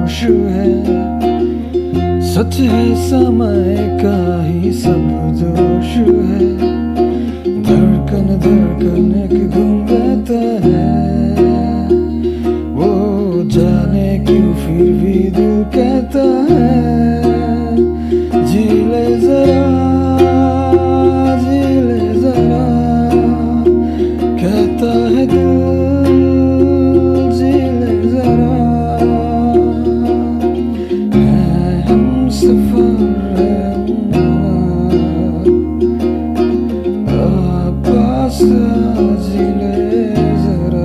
खामोश है, सच है समय का ही सब दोष है। धड़कन धड़कन एक घूम रहता है, वो जाने क्यों फिर भी दिल कहता है जी ले जरा, जी ले जरा, कहता है दिल जी ले जरा। है हम सफर पास जी ले जरा।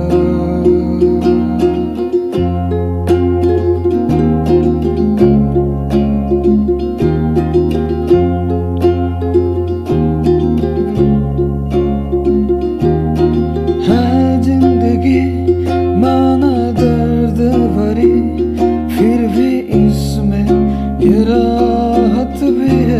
है जिंदगी माना दर्द भरी, फिर भी इसमें ये राहत भी है।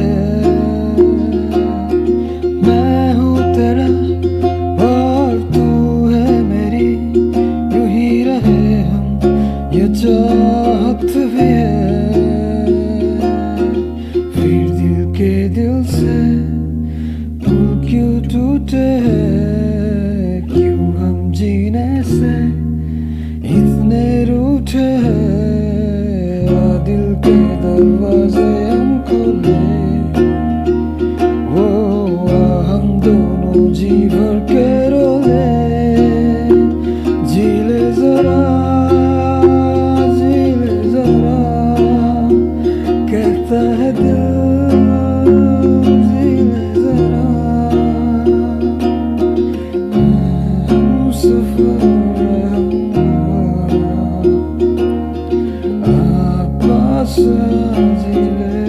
मैं हूँ तेरा और तू है मेरी, यूं ही रहे हम ये चाहत भी है। फिर दिल के दिल से पुल क्यों टूटे हैं, क्यों हम जीने से इतने रूठे हैं। आ दिल के दरवाजे हम खोले, वो हम दोनों जी भर के रोले। जी ले जरा, जी ले जरा, कहता है दिल जी ले जरा। हम सफर पास जी ले